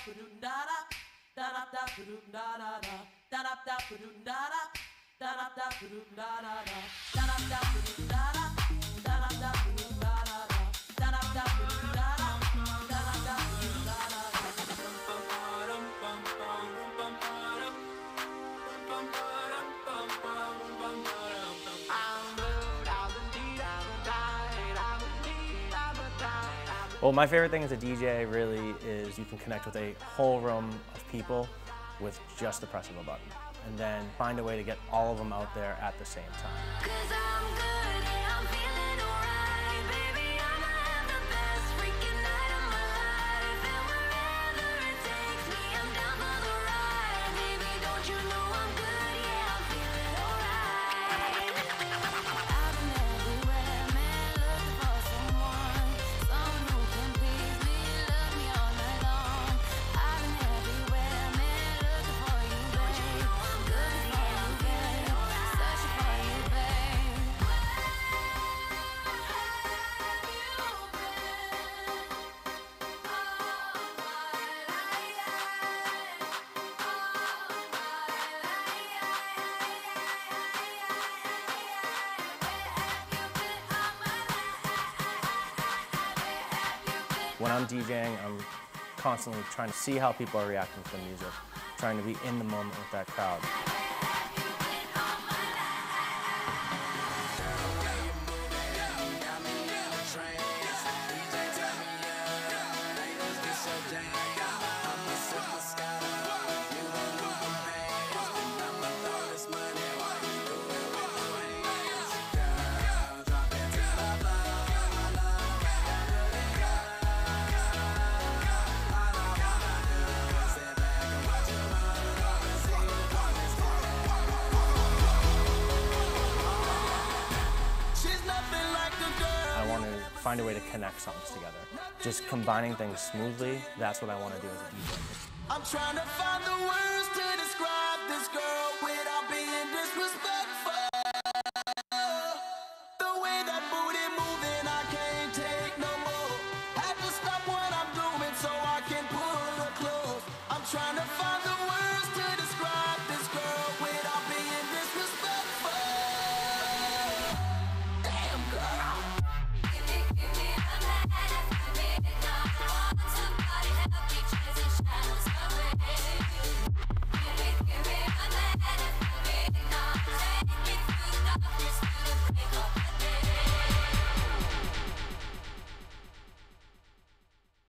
Well, my favorite thing as a DJ really is you can connect with a whole room of people with just the press of a button, and then find a way to get all of them out there at the same time. When I'm DJing, I'm constantly trying to see how people are reacting to the music, trying to be in the moment with that crowd. Find a way to connect songs together. Just combining things smoothly, that's what I want to do as a DJ. I'm trying to find the words to